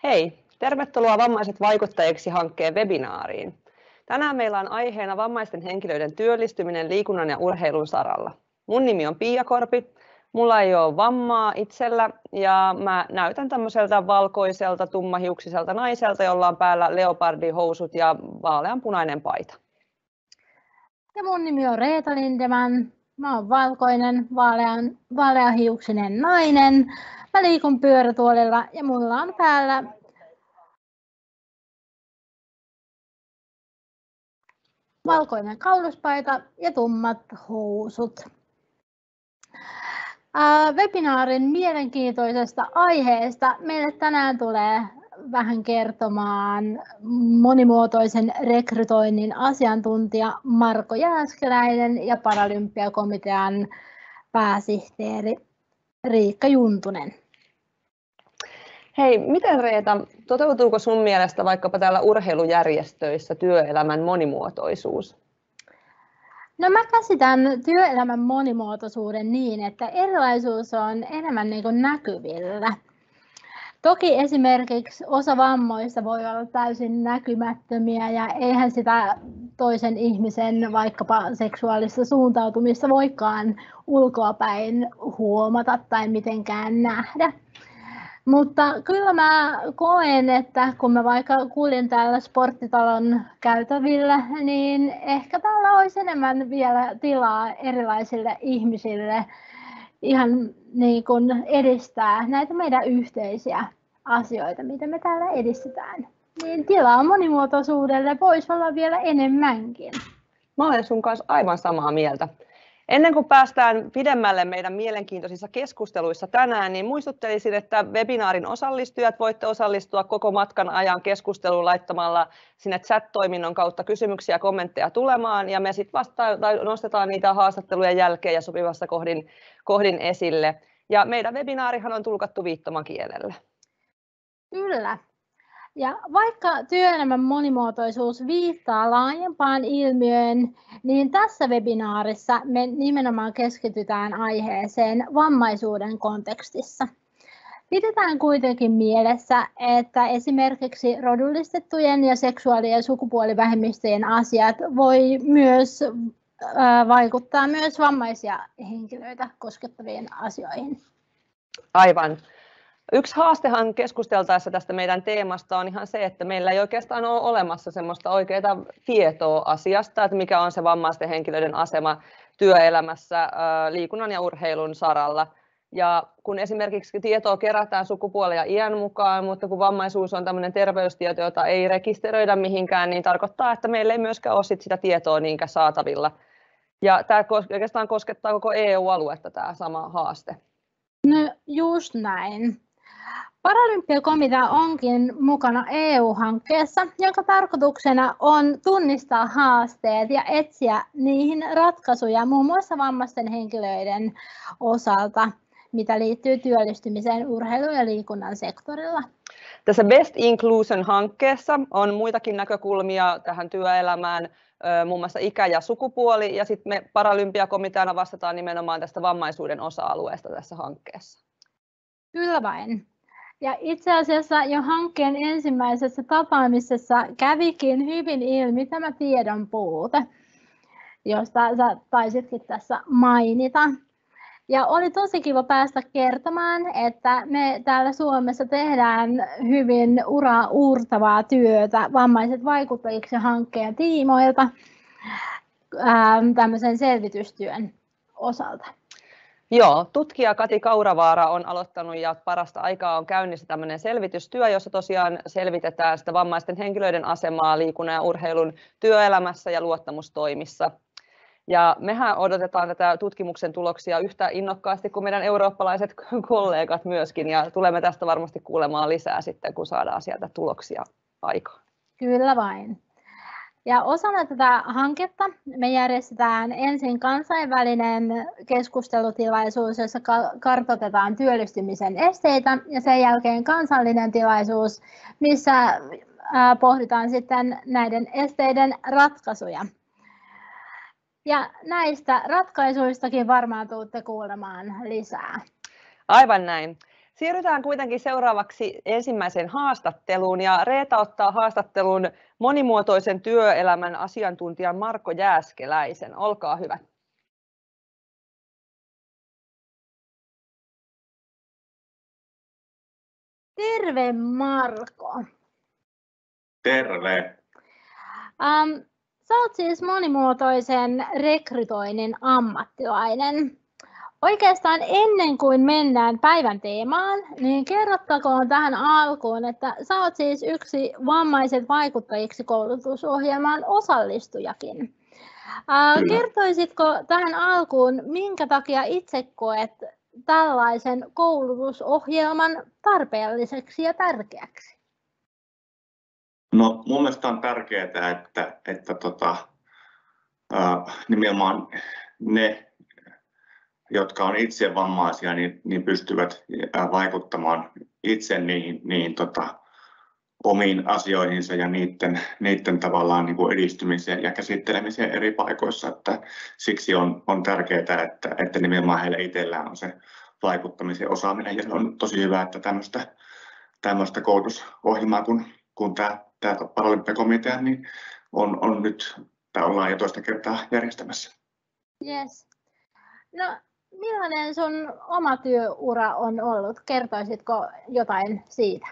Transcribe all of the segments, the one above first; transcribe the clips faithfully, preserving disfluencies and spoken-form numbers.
Hei, tervetuloa Vammaiset vaikuttajiksi -hankkeen webinaariin. Tänään meillä on aiheena vammaisten henkilöiden työllistyminen liikunnan ja urheilun saralla. Mun nimi on Pia Korpi, mulla ei ole vammaa itsellä ja mä näytän tämmöiseltä valkoiselta, tummahiuksiselta naiselta, jolla on päällä leopardihousut ja vaaleanpunainen paita. Ja mun nimi on Reeta Lindeman. Mä oon valkoinen, vaalean, vaaleahiuksinen nainen. Mä liikun pyörätuolilla ja mulla on päällä valkoinen kauluspaita ja tummat housut. Ää, webinaarin mielenkiintoisesta aiheesta meille tänään tulee vähän kertomaan monimuotoisen rekrytoinnin asiantuntija Marko Jääskeläinen ja Paralympiakomitean pääsihteeri Riikka Juntunen. Hei, miten Reeta, toteutuuko sun mielestä vaikkapa täällä urheilujärjestöissä työelämän monimuotoisuus? No mä käsitän työelämän monimuotoisuuden niin, että erilaisuus on enemmän niin kuin näkyvillä. Toki esimerkiksi osa vammoista voi olla täysin näkymättömiä ja eihän sitä toisen ihmisen vaikkapa seksuaalista suuntautumista voikaan ulkoapäin huomata tai mitenkään nähdä. Mutta kyllä mä koen, että kun mä vaikka kuljen täällä sporttitalon käytävillä, niin ehkä täällä olisi enemmän vielä tilaa erilaisille ihmisille ihan niin kuin edistää näitä meidän yhteisiä asioita, mitä me täällä edistetään. Niin tilaa monimuotoisuudelle voisi olla vielä enemmänkin. Mä olen sun kanssa aivan samaa mieltä. Ennen kuin päästään pidemmälle meidän mielenkiintoisissa keskusteluissa tänään, niin muistuttelisin, että webinaarin osallistujat voitte osallistua koko matkan ajan keskusteluun laittamalla sinne chat-toiminnon kautta kysymyksiä ja kommentteja tulemaan, ja me sitten vasta tai nostetaan niitä haastattelujen jälkeen ja sopivassa kohdin, kohdin esille. Ja meidän webinaarihan on tulkattu viittomakielelle. Kyllä. Ja vaikka työelämän monimuotoisuus viittaa laajempaan ilmiöön, niin tässä webinaarissa me nimenomaan keskitytään aiheeseen vammaisuuden kontekstissa. Pidetään kuitenkin mielessä, että esimerkiksi rodullistettujen ja seksuaali- ja sukupuolivähemmistöjen asiat voi myös äh, vaikuttaa myös vammaisia henkilöitä koskettaviin asioihin. Aivan. Yksi haastehan keskusteltaessa tästä meidän teemasta on ihan se, että meillä ei oikeastaan ole olemassa semmoista oikeaa tietoa asiasta, että mikä on se vammaisten henkilöiden asema työelämässä liikunnan ja urheilun saralla. Ja kun esimerkiksi tietoa kerätään sukupuolen ja iän mukaan, mutta kun vammaisuus on tämmöinen terveystieto, jota ei rekisteröidä mihinkään, niin tarkoittaa, että meillä ei myöskään ole sitä tietoa niinkään saatavilla. Ja tämä oikeastaan koskettaa koko E U-aluetta tämä sama haaste. No just näin. Paralympiakomitea onkin mukana E U-hankkeessa, jonka tarkoituksena on tunnistaa haasteet ja etsiä niihin ratkaisuja muun muassa vammaisten henkilöiden osalta, mitä liittyy työllistymiseen urheilun ja liikunnan sektorilla. Tässä Best Inclusion-hankkeessa on muitakin näkökulmia tähän työelämään, muun muassa ikä ja sukupuoli, ja sitten me Paralympiakomiteana vastataan nimenomaan tästä vammaisuuden osa-alueesta tässä hankkeessa. Kyllä vain. Ja itse asiassa jo hankkeen ensimmäisessä tapaamisessa kävikin hyvin ilmi tämä tiedon puute, josta sä taisitkin tässä mainita. Ja oli tosi kiva päästä kertomaan, että me täällä Suomessa tehdään hyvin uraa uurtavaa työtä vammaiset vaikuttajiksi hankkeen tiimoilta ää, tämmöisen selvitystyön osalta. Joo, tutkija Kati Kauravaara on aloittanut ja parasta aikaa on käynnissä tämmöinen selvitystyö, jossa tosiaan selvitetään sitä vammaisten henkilöiden asemaa liikunnan ja urheilun työelämässä ja luottamustoimissa. Ja mehän odotetaan tätä tutkimuksen tuloksia yhtä innokkaasti kuin meidän eurooppalaiset kollegat myöskin, ja tulemme tästä varmasti kuulemaan lisää sitten, kun saadaan sieltä tuloksia aikaan. Kyllä vain. Ja osana tätä hanketta me järjestetään ensin kansainvälinen keskustelutilaisuus, jossa kartoitetaan työllistymisen esteitä, ja sen jälkeen kansallinen tilaisuus, missä pohditaan sitten näiden esteiden ratkaisuja. Ja näistä ratkaisuistakin varmaan tulette kuulemaan lisää. Aivan näin. Siirrytään kuitenkin seuraavaksi ensimmäiseen haastatteluun ja Reeta ottaa haastattelun monimuotoisen työelämän asiantuntijan Marko Jääskeläisen. Olkaa hyvä. Terve Marko. Terve. Um, sä oot siis monimuotoisen rekrytoinnin ammattilainen. Oikeastaan ennen kuin mennään päivän teemaan, niin kerrottakoon tähän alkuun, että sä oot siis yksi Vammaiset vaikuttajiksi -koulutusohjelman osallistujakin. Uh, kertoisitko tähän alkuun, minkä takia itse koet tällaisen koulutusohjelman tarpeelliseksi ja tärkeäksi? No, mun mielestä on tärkeää, että, että tota, äh, nimenomaan ne, jotka on itse vammaisia, niin, niin pystyvät vaikuttamaan itse niihin, niihin tota, omiin asioihinsa ja niiden, niiden tavallaan niin kuin edistymiseen ja käsittelemiseen eri paikoissa. Että siksi on, on tärkeää, että, että nimenomaan heillä itsellään on se vaikuttamisen osaaminen. Ja se on tosi hyvä, että tämmöistä, tämmöistä koulutusohjelmaa kun, kun tämä, tämä Paralympiakomitea niin on, on nyt, tämä ollaan jo toista kertaa järjestämässä. Yes. No, millainen sun oma työura on ollut? Kertoisitko jotain siitä?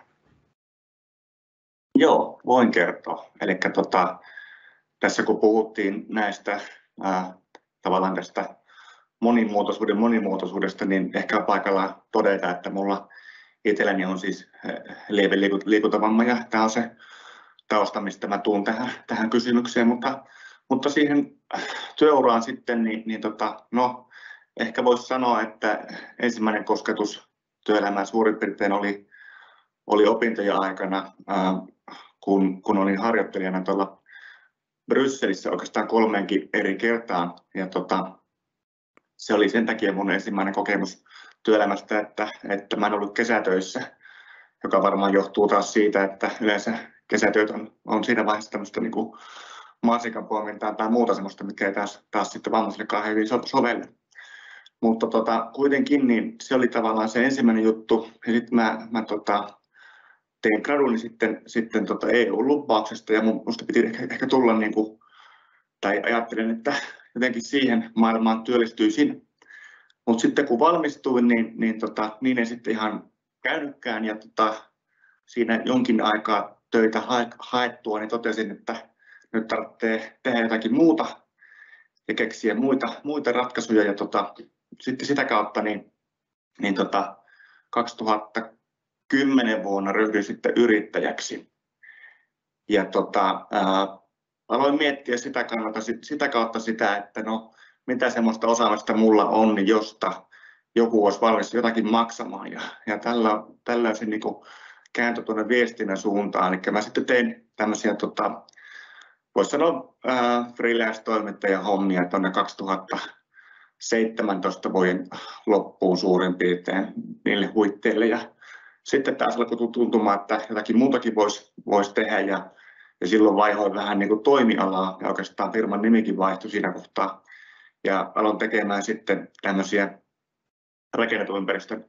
Joo, voin kertoa. Eli tota, tässä kun puhuttiin näistä ää, tavallaan tästä monimuotoisuuden monimuotoisuudesta, niin ehkä on paikallaan todeta, että mulla itselläni on siis lievä liikuntavamma ja tämä on se tausta, mistä mä tuun tähän, tähän kysymykseen, mutta, mutta siihen työuraan sitten, niin, niin tota, no, ehkä voisi sanoa, että ensimmäinen kosketus työelämään suurin piirtein oli, oli opintojen aikana, ää, kun, kun olin harjoittelijana tuolla Brysselissä oikeastaan kolmeenkin eri kertaan. Ja tota, se oli sen takia mun ensimmäinen kokemus työelämästä, että, että mä en ollut kesätöissä, joka varmaan johtuu taas siitä, että yleensä kesätyöt on, on siinä vaiheessa tämmöistä niin kuin mansikanpoimintaa tai muuta semmoista, mikä ei taas, taas sitten vammaisillekaan hyvin sovelle. Mutta tota, kuitenkin niin se oli tavallaan se ensimmäinen juttu. Ja sitten mä, mä tota, tein graduni sitten, sitten tota E U-lupauksesta ja minusta piti ehkä, ehkä tulla, niin kuin, tai ajattelin, että jotenkin siihen maailmaan työllistyisin. Mutta sitten kun valmistuin, niin, niin, tota, niin ei sitten ihan käynytkään ja tota, siinä jonkin aikaa töitä haettua, niin totesin, että nyt tarvitsee tehdä jotakin muuta ja keksiä muita, muita ratkaisuja. Ja tota, sitten sitä kautta niin, niin tota, kaksituhattakymmenen vuonna ryhdyin sitten yrittäjäksi. Ja tota, ää, aloin miettiä sitä, kannalta, sitä kautta sitä, että no, mitä semmoista osaamista mulla on, niin josta joku olisi valmis jotakin maksamaan. Ja, ja tällä, tällaisin niin kuin kääntö tuonne viestinnän suuntaan. Eli mä sitten tein tämmöisiä, tota, voisi sanoa, ää, freelance-toimittajan hommia tuonne kaksituhattaseitsemäntoista vuoden loppuun suurin piirtein niille huitteille. Ja sitten taas alkoi tuntumaan, että jotakin muutakin voisi vois tehdä. Ja, ja silloin vaihoin vähän niin kuin toimialaa ja oikeastaan firman nimikin vaihtui siinä kohtaa. Ja aloin tekemään sitten tämmöisiä rakennetun ympäristön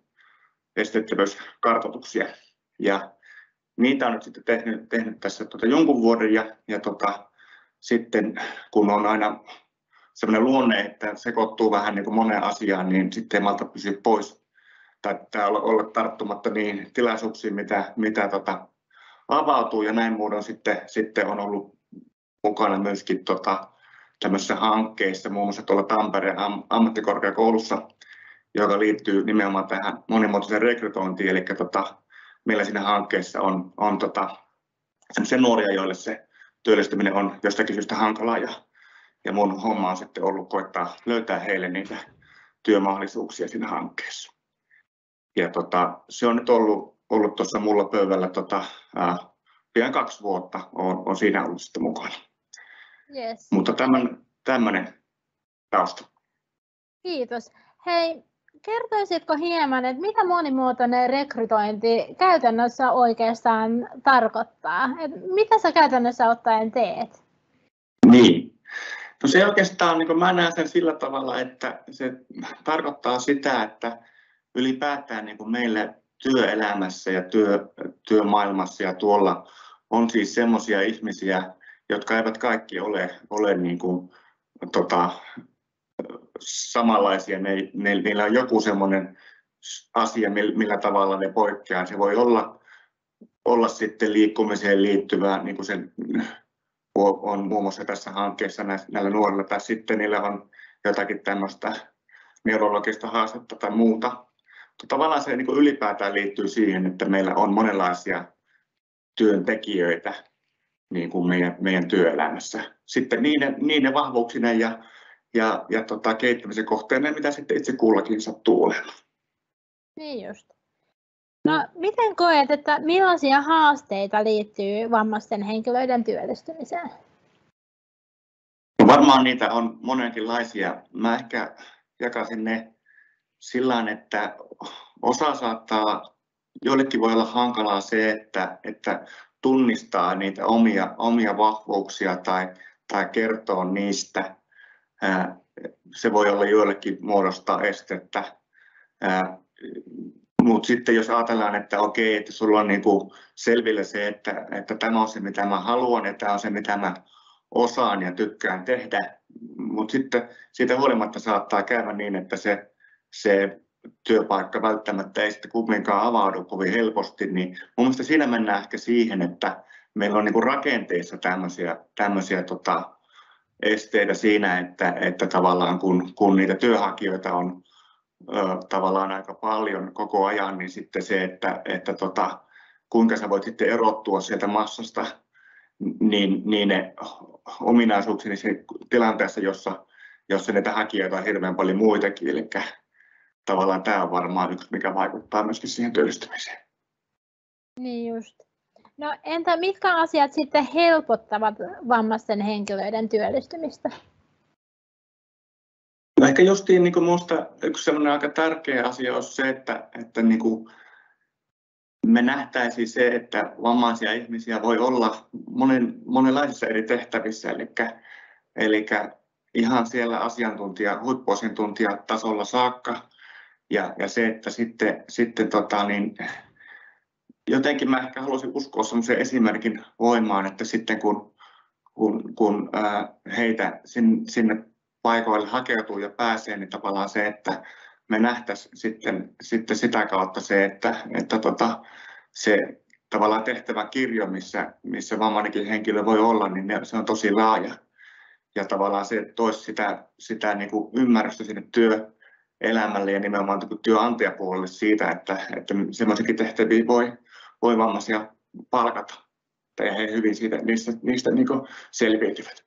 esteettömyyskartoituksia. Ja niitä on nyt sitten tehnyt, tehnyt tässä tota jonkun vuoden ja, ja tota, sitten kun on aina sellainen luonne, että sekoittuu vähän niin kuin moneen asiaan, niin sitten ei malta pysyä pois tai, tai olla, olla tarttumatta niin tilaisuuksiin, mitä, mitä tota, avautuu ja näin muodon sitten, sitten on ollut mukana myöskin tota, tämmöisissä hankkeissa, muun muassa tuolla Tampereen am, ammattikorkeakoulussa, joka liittyy nimenomaan tähän monimuotoiseen rekrytointiin, eli tota, meillä siinä hankkeessa on, on tota, sellaisia nuoria, joille se työllistyminen on jostakin syystä hankalaa, ja, ja mun homma on sitten ollut koittaa löytää heille niitä työmahdollisuuksia siinä hankkeessa. Ja tota, se on nyt ollut, ollut tuossa mulla pöydällä tota, ää, pian kaksi vuotta, on, on siinä ollut sitten mukana. Yes. Mutta tämmöinen tausta. Kiitos. Hei, kertoisitko hieman, että mitä monimuotoinen rekrytointi käytännössä oikeastaan tarkoittaa? Et mitä sä käytännössä ottaen teet? Niin. No se oikeastaan, niin mä näen sen sillä tavalla, että se tarkoittaa sitä, että ylipäätään niin meille työelämässä ja työ, työmaailmassa ja tuolla on siis semmoisia ihmisiä, jotka eivät kaikki ole, ole niin kuin, tota, samanlaisia. Ne, ne, niillä on joku semmoinen asia, millä tavalla ne poikkeaa. Se voi olla, olla sitten liikkumiseen liittyvää, niin kuin se on muun muassa tässä hankkeessa näillä nuorilla, tai sitten niillä on jotakin tämmöistä neurologista haastetta tai muuta. Tavallaan se niin kuin ylipäätään liittyy siihen, että meillä on monenlaisia työntekijöitä niin kuin meidän, meidän työelämässä. Sitten niiden, niiden vahvuuksinen ja, ja, ja tota, kehittämisen kohteena, mitä sitten itse kullakin sattuu olemaan. Niin just. No, miten koet, että millaisia haasteita liittyy vammaisten henkilöiden työllistymiseen? No varmaan niitä on monenkinlaisia. Mä ehkä jakaisin ne sillä että osa saattaa, joillekin voi olla hankalaa se, että, että tunnistaa niitä omia, omia vahvuuksia tai, tai kertoo niistä. Se voi olla joillekin muodostaa estettä. Mutta sitten jos ajatellaan, että okei, että sulla on niinku selvillä se, että, että tämä on se mitä mä haluan ja tämä on se mitä mä osaan ja tykkään tehdä, mutta sitten siitä huolimatta saattaa käydä niin, että se, se työpaikka välttämättä ei sitten kumminkaan avaudu kovin helposti, niin mun mielestä siinä mennään ehkä siihen, että meillä on niinku rakenteissa tämmöisiä, tämmöisiä tota, esteitä siinä, että, että tavallaan kun, kun niitä työhakijoita on tavallaan aika paljon koko ajan, niin sitten se, että, että tota, kuinka sä voit sitten erottua sieltä massasta, niin, niin ne ominaisuuksien tilanteessa, jossa, jossa niitä hakijoita on hirveän paljon muitakin. Eli tavallaan tämä on varmaan yksi, mikä vaikuttaa myöskin siihen työllistymiseen. Niin just. No entä mitkä asiat sitten helpottavat vammaisten henkilöiden työllistymistä? No ehkä justiin niin kuin minusta yksi sellainen aika tärkeä asia on se, että, että niin kuin me nähtäisiin se, että vammaisia ihmisiä voi olla monen, monenlaisissa eri tehtävissä, eli, eli ihan siellä asiantuntija, huippuasiantuntijatasolla saakka, ja, ja se, että sitten, sitten tota, niin, jotenkin mä ehkä haluaisin uskoa sellaisen esimerkin voimaan, että sitten kun, kun, kun ää, heitä sinne, sinne paikoille hakeutuu ja pääsee, niin tavallaan se, että me nähtäisiin sitten, sitten sitä kautta se, että, että tota, se tavallaan tehtävä kirjo, missä, missä vammainenkin henkilö voi olla, niin ne, se on tosi laaja. Ja tavallaan se toisi sitä, sitä niin kuin ymmärrystä sinne työelämälle ja nimenomaan työnantajapuolelle siitä, että, että semmoisiakin tehtäviä voi, voi vammaisia palkata. Ja he hyvin siitä, niistä, niistä niin kuin selviytyvät.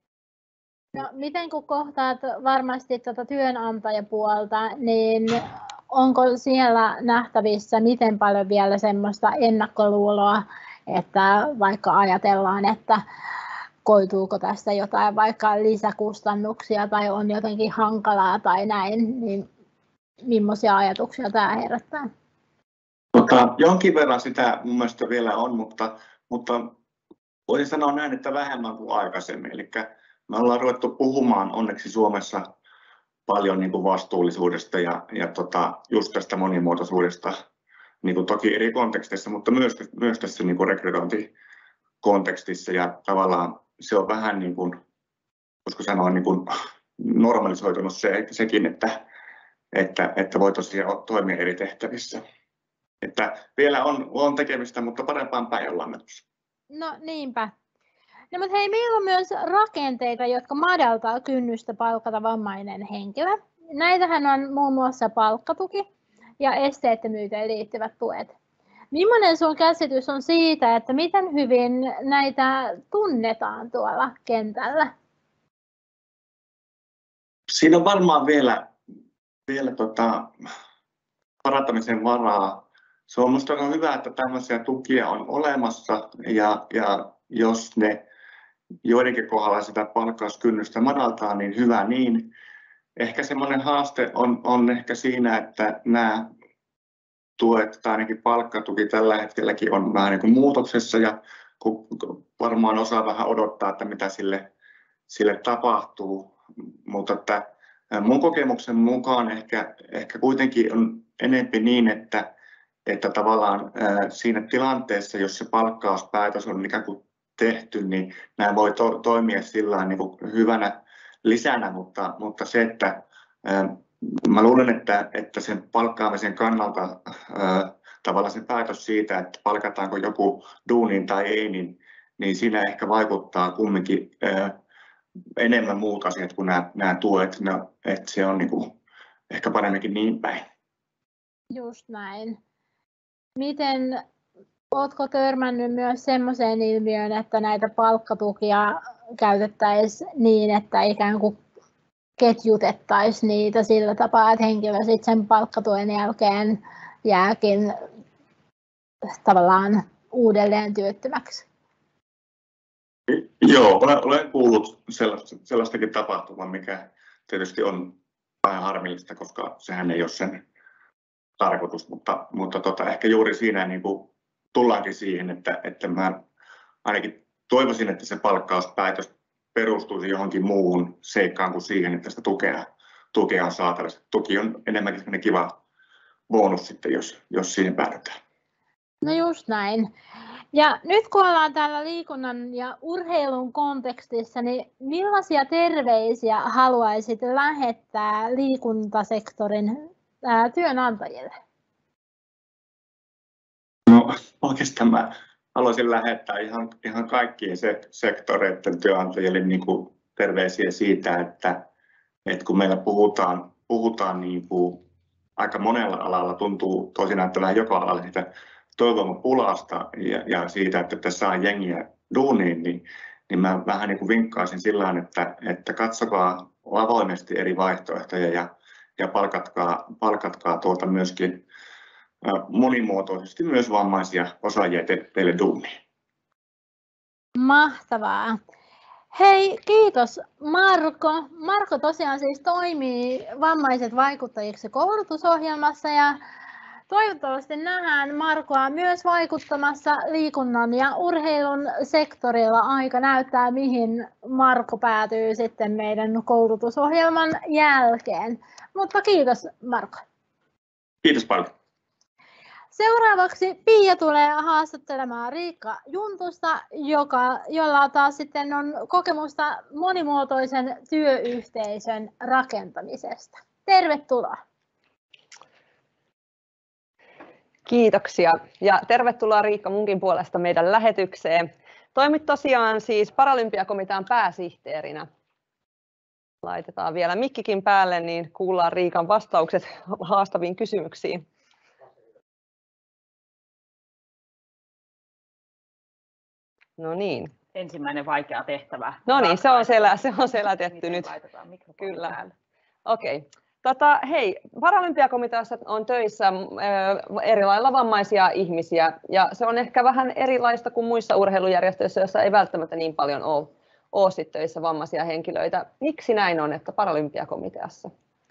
No, miten kun kohtaat varmasti tuota työnantajapuolta, niin onko siellä nähtävissä miten paljon vielä semmoista ennakkoluuloa, että vaikka ajatellaan, että koituuko tästä jotain vaikka lisäkustannuksia tai on jotenkin hankalaa tai näin, niin millaisia ajatuksia tämä herättää? Tota, jonkin verran sitä mun mielestä vielä on, mutta, mutta voisin sanoa näin, että vähemmän kuin aikaisemmin. Eli me ollaan ruvettu puhumaan onneksi Suomessa paljon niin kuin vastuullisuudesta ja, ja tota, just tästä monimuotoisuudesta, niin kuin toki eri konteksteissa, mutta myös, myös tässä niin kuin rekrytointikontekstissa. Ja tavallaan se on vähän niin kuin, voisiko sanoa, niin kuin normalisoitunut se, sekin, että, että, että voi tosiaan toimia eri tehtävissä. Että vielä on, on tekemistä, mutta parempaan päin ollaan menossa. No niinpä. No, mutta hei, meillä on myös rakenteita, jotka madaltaa kynnystä palkata vammainen henkilö. Näitähän on muun muassa palkkatuki ja esteettömyyteen liittyvät tuet. Millainen sun käsitys on siitä, että miten hyvin näitä tunnetaan tuolla kentällä? Siinä on varmaan vielä, vielä tota, parantamisen varaa. Se on minusta on hyvä, että tämmöisiä tukia on olemassa ja, ja jos ne joidenkin kohdalla sitä palkkauskynnystä madaltaa, niin hyvä niin. Ehkä semmoinen haaste on, on ehkä siinä, että nämä tuet tai ainakin palkkatuki tällä hetkelläkin on vähän niin kuin muutoksessa ja varmaan osaa vähän odottaa, että mitä sille, sille tapahtuu. Mutta että mun kokemuksen mukaan ehkä, ehkä kuitenkin on enemmän niin, että, että tavallaan siinä tilanteessa, jos se palkkauspäätös on ikään kuin tehty, niin nämä voi to- toimia sillä niin kuin hyvänä lisänä, mutta, mutta se, että mä luulen, että, että sen palkkaamisen kannalta tavallaan se päätös siitä, että palkataanko joku duuniin tai ei, niin, niin siinä ehkä vaikuttaa kumminkin enemmän muut asiat kuin nämä, nämä tuet, no, että se on niin kuin ehkä paremminkin niin päin. Just näin. Miten, ootko törmännyt myös semmoiseen ilmiöön, että näitä palkkatukia käytettäisiin niin, että ikään kuin ketjutettaisiin niitä sillä tapaa, että henkilö sitten sen palkkatuen jälkeen jääkin tavallaan uudelleen työttömäksi? Joo, olen, olen kuullut sellaista, sellaistakin tapahtumaa, mikä tietysti on vähän harmillista, koska sehän ei ole sen tarkoitus, mutta, mutta tota, ehkä juuri siinä niin kuin tullaankin siihen, että, että mä ainakin toivoisin, että se palkkauspäätös perustuisi johonkin muuhun seikkaan kuin siihen, että sitä tukea, tukea on saatavissa. Tuki on enemmänkin sellainen kiva bonus sitten, jos, jos siihen päädytään. No just näin. Ja nyt kun ollaan täällä liikunnan ja urheilun kontekstissa, niin millaisia terveisiä haluaisit lähettää liikuntasektorin ää, työnantajille? No oikeastaan mä haluaisin lähettää ihan, ihan kaikkien se, sektoreiden työnantajille niin kuin terveisiä siitä, että, että kun meillä puhutaan, puhutaan niin kuin aika monella alalla, tuntuu toisinaan, että vähän joka alalla siitä työvoimapulasta ja, ja siitä, että tässä saa jengiä duuniin, niin, niin mä vähän niin kuin vinkkaisin sillä että, että katsokaa avoimesti eri vaihtoehtoja ja, ja palkatkaa, palkatkaa tuolta myöskin monimuotoisesti myös vammaisia osaajia te, teille duuniin. Mahtavaa. Hei, kiitos Marko. Marko tosiaan siis toimii Vammaiset vaikuttajiksi koulutusohjelmassa ja toivottavasti nähdään Markoa myös vaikuttamassa liikunnan ja urheilun sektorilla. Aika näyttää, mihin Marko päätyy sitten meidän koulutusohjelman jälkeen. Mutta kiitos Marko. Kiitos paljon. Seuraavaksi Pia tulee haastattelemaan Riikka Juntusta, joka, jolla taas sitten on kokemusta monimuotoisen työyhteisön rakentamisesta. Tervetuloa. Kiitoksia ja tervetuloa Riikka munkin puolesta meidän lähetykseen. Toimit tosiaan siis Paralympiakomitean pääsihteerinä. Laitetaan vielä mikkikin päälle, niin kuullaan Riikan vastaukset haastaviin kysymyksiin. No niin. Ensimmäinen vaikea tehtävä. No niin, se on, selä, se on selätetty nyt. Kyllä. Okei. Okay. Tota, hei, Paralympiakomiteassa on töissä eri lailla vammaisia ihmisiä ja se on ehkä vähän erilaista kuin muissa urheilujärjestöissä, joissa ei välttämättä niin paljon ole, ole sit töissä vammaisia henkilöitä. Miksi näin on, että Paralympiakomiteassa?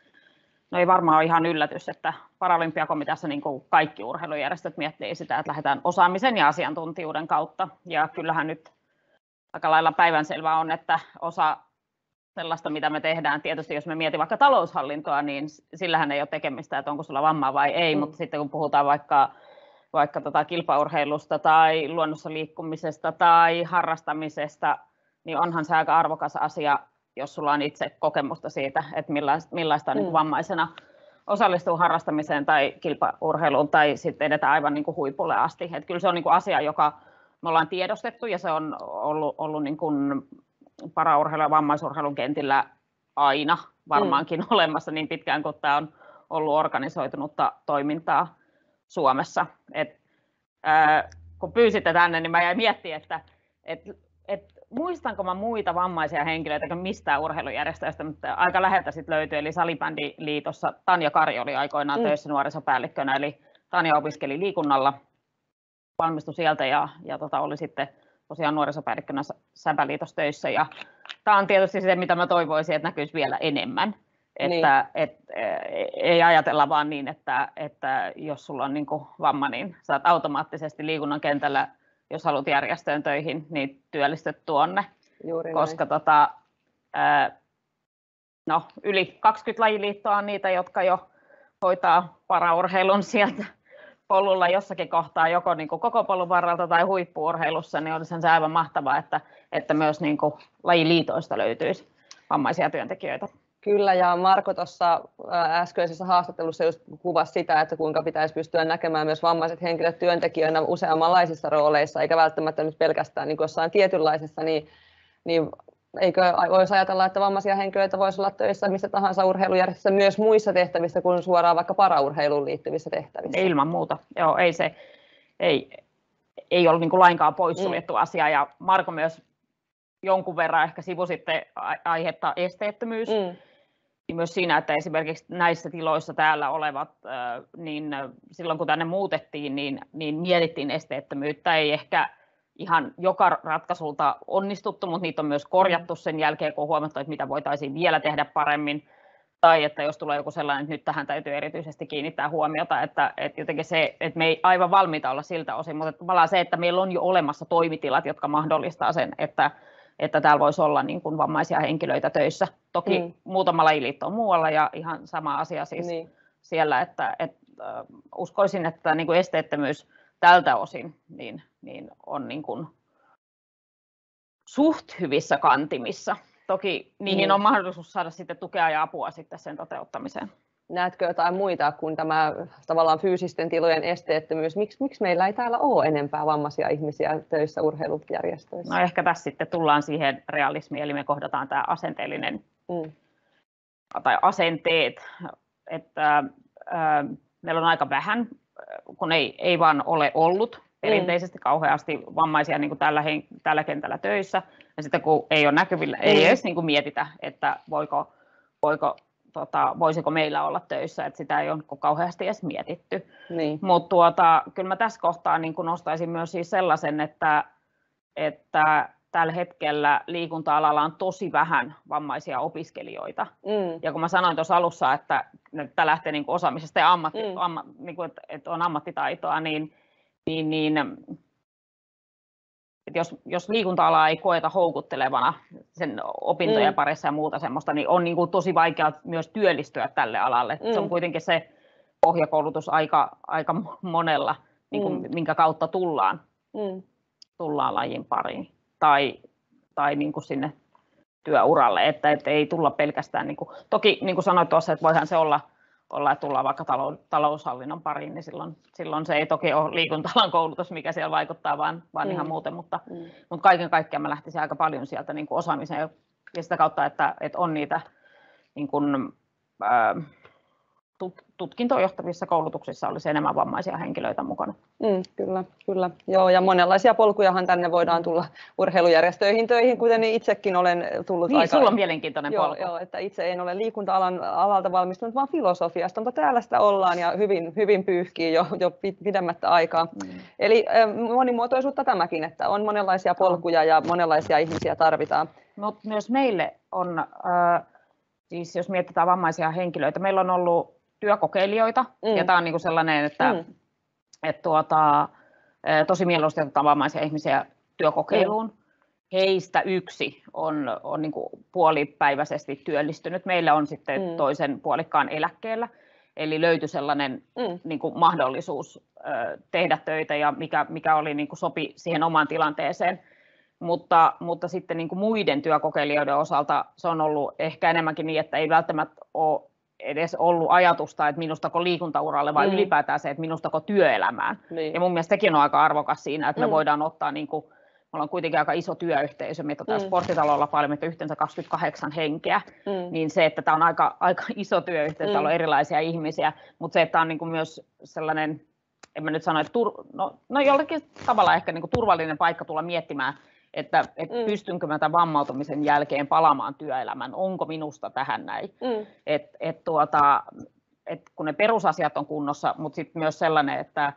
No ei varmaan ole ihan yllätys, että Paralympiakomiteassa niin kuin kaikki urheilujärjestöt miettii sitä, että lähdetään osaamisen ja asiantuntijuuden kautta. Ja kyllähän nyt aika lailla päivänselvää on, että osa sellaista, mitä me tehdään, tietysti jos me mietin vaikka taloushallintoa, niin sillähän ei ole tekemistä, että onko sulla vammaa vai ei, mm. mutta sitten kun puhutaan vaikka, vaikka tota kilpaurheilusta tai luonnossa liikkumisesta tai harrastamisesta, niin onhan se aika arvokas asia, jos sulla on itse kokemusta siitä, että millaista, millaista on mm. niin kuin vammaisena osallistua harrastamiseen tai kilpaurheiluun tai sitten edetään aivan niin kuin huipulle asti. Että kyllä se on niin kuin asia, joka me ollaan tiedostettu ja se on ollut, ollut niin kuin paraurheilun ja vammaisurheilun kentillä aina varmaankin mm. olemassa niin pitkään kuin tämä on ollut organisoitunutta toimintaa Suomessa. Et, ää, kun pyysitte tänne, niin mä jäin miettimään, että et, et, muistanko mä muita vammaisia henkilöitä mistään urheilujärjestöistä, mutta aika läheltä sitten löytyi, eli Salibändiliitossa Tanja Kari oli aikoinaan mm. töissä nuorisopäällikkönä, eli Tanja opiskeli liikunnalla, valmistui sieltä ja, ja tota, oli sitten tosiaan nuorisopäällikkönä Säpäliitossa töissä. Ja tämä on tietysti se, mitä mä toivoisin, että näkyisi vielä enemmän. Että niin. et, ei ajatella vaan niin, että, että jos sulla on niin kuin vamma, niin saat automaattisesti liikunnan kentällä, jos haluat järjestöön töihin, niin työllistyt tuonne. Juuri koska tota, ää, no, yli kaksikymmentä lajiliittoa on niitä, jotka jo hoitaa paraurheilun sieltä polulla jossakin kohtaa, joko niin kuin koko polun varrelta tai huippu-urheilussa, niin olisi se aivan mahtavaa, että, että myös niin kuin lajiliitoista löytyisi vammaisia työntekijöitä. Kyllä, ja Marko tuossa äskeisessä haastattelussa just kuvasi sitä, että kuinka pitäisi pystyä näkemään myös vammaiset henkilöt työntekijöinä useammanlaisissa rooleissa, eikä välttämättä nyt pelkästään niin jossain tietynlaisessa, niin, niin eikö voisi ajatella, että vammaisia henkilöitä voisi olla töissä missä tahansa urheilujärjestössä myös muissa tehtävissä kuin suoraan vaikka paraurheiluun liittyvissä tehtävissä? Ilman muuta, joo, ei se ei, ei ole niin kuin lainkaan poissuljettu mm. asia, ja Marko myös jonkun verran ehkä sivusitte aihetta esteettömyys, mm. niin myös siinä, että esimerkiksi näissä tiloissa täällä olevat, niin silloin kun tänne muutettiin, niin, niin mietittiin esteettömyyttä, ei ehkä ihan joka ratkaisulta onnistuttu, mutta niitä on myös korjattu sen jälkeen, kun on huomattu, että mitä voitaisiin vielä tehdä paremmin, tai että jos tulee joku sellainen, että nyt tähän täytyy erityisesti kiinnittää huomiota, että, että jotenkin se, että me ei aivan valmiita olla siltä osin, mutta tavallaan se, että meillä on jo olemassa toimitilat, jotka mahdollistaa sen, että että täällä voisi olla niin kuin vammaisia henkilöitä töissä. Toki mm. muutama lajiliitto on muualla ja ihan sama asia siis niin. siellä, että, että äh, uskoisin, että niin kuin esteettömyys tältä osin niin, niin on niin kuin suht hyvissä kantimissa. Toki niihin mm. on mahdollisuus saada sitten tukea ja apua sitten sen toteuttamiseen. Näetkö jotain muita kuin tämä tavallaan fyysisten tilojen esteettömyys? Miks, miksi meillä ei täällä ole enempää vammaisia ihmisiä töissä urheilujärjestöissä? No ehkä tässä sitten tullaan siihen realismiin, eli me kohdataan tämä asenteellinen mm. tai asenteet, että äh, meillä on aika vähän, kun ei, ei vaan ole ollut perinteisesti mm. kauheasti vammaisia niin kuin tällä, tällä kentällä töissä, ja sitten kun ei ole näkyvillä, mm. ei edes niin kuin mietitä, että voiko, voiko Tota, voisiko meillä olla töissä, että sitä ei ole kauheasti edes mietitty. Niin. Mutta tuota, kyllä mä tässä kohtaa niin kun nostaisin myös siis sellaisen, että, että tällä hetkellä liikunta-alalla on tosi vähän vammaisia opiskelijoita. Mm. Ja kun mä sanoin tuossa alussa, että tämä lähtee niin kuin osaamisesta ja ammatti, mm. amma, niin kuin, että, että on ammattitaitoa, niin, niin, niin että jos, jos liikunta-alaa ei koeta houkuttelevana sen opintojen mm. parissa ja muuta semmoista, niin on niin kuin tosi vaikea myös työllistyä tälle alalle. Mm. Se on kuitenkin se pohjakoulutus aika, aika monella, niin kuin, mm. minkä kautta tullaan, mm. tullaan lajin pariin tai, tai niin kuin sinne työuralle. Että, että ei tulla pelkästään, niin kuin, toki niin kuin sanoit tuossa, että voihan se olla, olla, että tullaan vaikka taloushallinnon pariin, niin silloin, silloin se ei toki ole liikunta-alan koulutus, mikä siellä vaikuttaa, vaan, vaan mm. ihan muuten, mutta, mm. mutta kaiken kaikkiaan mä lähtisin aika paljon sieltä niin kuin osaamiseen ja sitä kautta, että, että on niitä niin kuin, ää, tutkintoon johtavissa koulutuksissa olisi enemmän vammaisia henkilöitä mukana. Mm, kyllä, kyllä. Joo, ja monenlaisia polkujahan tänne voidaan tulla urheilujärjestöihin töihin, kuten itsekin olen tullut. Niin, aika... sulla on mielenkiintoinen joo, polku. Joo, että itse en ole liikunta-alan alalta valmistunut, vaan filosofiasta, mutta täällä sitä ollaan ja hyvin, hyvin pyyhkii jo, jo pidemmättä aikaa. Mm. Eli monimuotoisuutta tämäkin, että on monenlaisia polkuja ja monenlaisia ihmisiä tarvitaan. Mutta myös meille on, äh, siis jos mietitään vammaisia henkilöitä, meillä on ollut työkokeilijoita, mm. ja tämä on niinku sellainen, että mm. et tuota, tosi mieluusti otetaan vammaisia ihmisiä työkokeiluun. Mm. Heistä yksi on, on niinku puolipäiväisesti työllistynyt. Meillä on sitten mm. toisen puolikkaan eläkkeellä, eli löytyi sellainen mm. niinku mahdollisuus ö, tehdä töitä, ja mikä, mikä oli, niinku sopi siihen omaan tilanteeseen. Mutta, mutta sitten niinku muiden työkokeilijoiden osalta se on ollut ehkä enemmänkin niin, että ei välttämättä ole edes ollut ajatusta, että minustako liikuntauralle, vai mm. ylipäätään se, että minustako työelämään. Niin. Ja mun mielestä sekin on aika arvokas siinä, että mm. me voidaan ottaa, niin kuin, me ollaan kuitenkin aika iso työyhteisö, meitä on mm. sporttitalolla paljon, meitä on yhteensä kaksikymmentäkahdeksan henkeä, mm. niin se, että tämä on aika, aika iso työyhteisö, mm. täällä on erilaisia ihmisiä, mutta se, että tämä on niin kuin myös sellainen, en mä nyt sano, että tur, no, no jollakin tavalla ehkä niin kuin turvallinen paikka tulla miettimään, että, että mm. pystynkö mä tämän vammautumisen jälkeen palaamaan työelämään, onko minusta tähän näin. Mm. Et, et tuota, et kun ne perusasiat on kunnossa, mutta sitten myös sellainen, että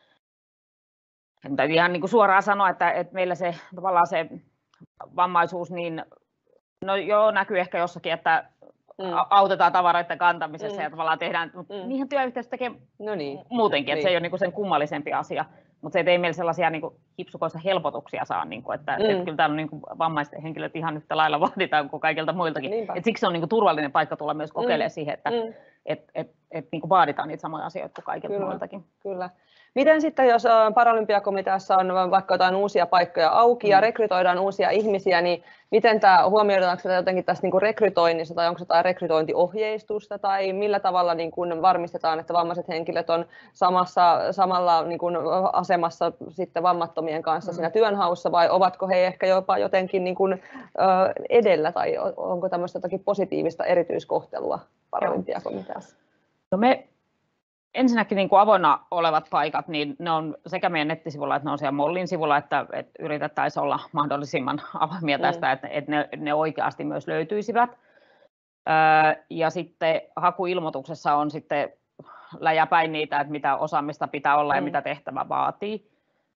en täytyy ihan niin kuin suoraan sanoa, että, että meillä se, tavallaan se vammaisuus, niin no joo, näkyy ehkä jossakin, että mm. autetaan tavaroiden kantamisessa mm. ja tavallaan tehdään, mutta mm. niihin työyhteisö tekee no niin. muutenkin, että niin. se ei ole niin kuin sen kummallisempi asia. Mutta se ei meillä sellaisia niin kuin hipsukoista helpotuksia saa, niin kuin, että, mm. että kyllä täällä on niin kuin vammaisten henkilöt ihan yhtä lailla vaaditaan kuin kaikilta muiltakin. Et siksi on niin kuin turvallinen paikka tulla myös kokeilemaan mm. siihen, että, mm. et, et, et, niin kuin vaaditaan niitä samoja asioita kuin kaikilta Kyllä, muiltakin. Kyllä. Miten sitten, jos Paralympiakomiteassa on vaikka jotain uusia paikkoja auki ja rekrytoidaan uusia ihmisiä, niin miten tämä huomioidaanko sitä jotenkin tässä niin kuin rekrytoinnissa tai onko se jotain rekrytointiohjeistusta tai millä tavalla niin kuin varmistetaan, että vammaiset henkilöt on samassa, samalla niin kuin asemassa sitten vammattomien kanssa mm. siinä työnhaussa vai ovatko he ehkä jopa jotenkin niin kuin, ö, edellä tai onko tämmöistä jotakin positiivista erityiskohtelua Paralympiakomiteassa? No me ensinnäkin niin kuin avoinna olevat paikat, niin ne on sekä meidän nettisivulla että ne on siellä Mollin sivulla, että, että yritettäisiin olla mahdollisimman avoimia tästä, mm. että, että ne, ne oikeasti myös löytyisivät. Ja sitten hakuilmoituksessa on sitten läjäpäin niitä, että mitä osaamista pitää olla mm. ja mitä tehtävä vaatii.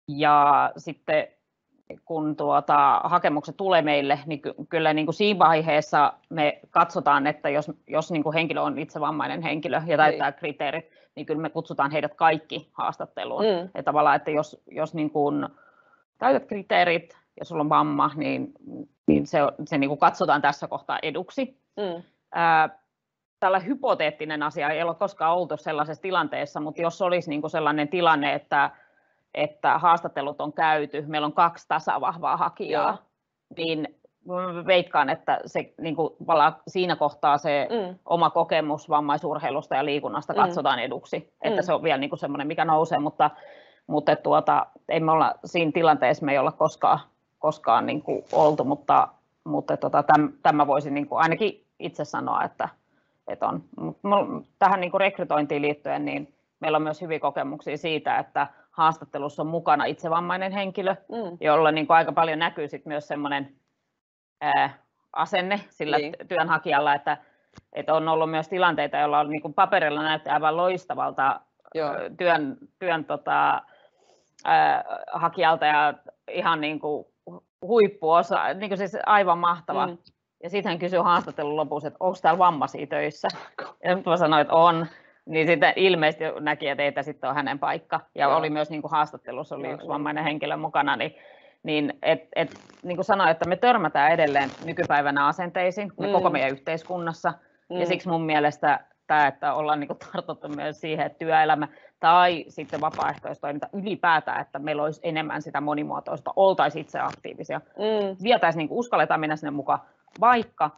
Ja sitten kun tuota, hakemukset tulee meille, niin ky- kyllä niin kuin siinä vaiheessa me katsotaan, että jos, jos niin kuin henkilö on itse vammainen henkilö ja täyttää niin. kriteerit, niin kyllä me kutsutaan heidät kaikki haastatteluun. Mm. Ja tavallaan, että jos, jos niin kuin täytät kriteerit ja sulla on vamma, niin, niin se, se niin kuin katsotaan tässä kohtaa eduksi. Mm. Ää, tällä hypoteettinen asia ei ole koskaan oltu sellaisessa tilanteessa, mutta jos olisi niin kuin sellainen tilanne, että että haastattelut on käyty, meillä on kaksi tasavahvaa hakijaa, Joo. niin veikkaan, että se, niin kuin, siinä kohtaa se mm. oma kokemus vammaisurheilusta ja liikunnasta mm. katsotaan eduksi, mm. että se on vielä niin kuin semmoinen, mikä nousee, mutta, mutta tuota, ei me olla siinä tilanteessa, me ei olla koskaan, koskaan niin kuin oltu, mutta, mutta tuota, täm, tämä voisi niin kuin ainakin itse sanoa, että, että on. Tähän niin kuin rekrytointiin liittyen, niin meillä on myös hyviä kokemuksia siitä, että haastattelussa on mukana itsevammainen henkilö, mm. jolla niin kuin aika paljon näkyy sit myös semmoinen ää, asenne sillä niin. työnhakijalla, että, että on ollut myös tilanteita, joilla on niin kuin paperilla näyttää aivan loistavalta Joo. työn, työn tota, ää, hakijalta ja ihan niin kuin huippuosa, niin kuin siis aivan mahtava. Mm. Ja sitten hän kysyy haastattelun lopussa, että onko täällä vammaisia töissä? Ja nyt mä sanoin, että on. Niin sitten ilmeisesti näki, että ei tämä sitten ole hänen paikka. Ja Joo. oli myös niin kuin haastattelussa oli Joo. yksi vammainen henkilö mukana. Niin, niin et, et, niin kuin sanoin, että me törmätään edelleen nykypäivänä asenteisiin mm. koko meidän yhteiskunnassa. Mm. Ja siksi mun mielestä tämä, että ollaan niin kuin tartuttu myös siihen, että työelämä tai sitten vapaaehtoistoiminta ylipäätään, että meillä olisi enemmän sitä monimuotoista, oltaisiin itse aktiivisia. Mm. Vietäisiin, niin kuin uskalletaan mennä sinne mukaan, vaikka